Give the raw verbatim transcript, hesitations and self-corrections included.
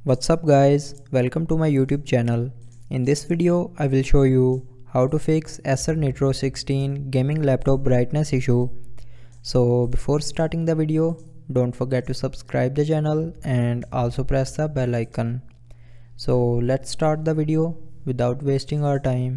What's up guys, welcome to my YouTube channel. In this video I will show you how to fix Acer Nitro sixteen gaming laptop brightness issue. So before starting the video, don't forget to subscribe the channel and also press the bell icon. So let's start the video without wasting our time.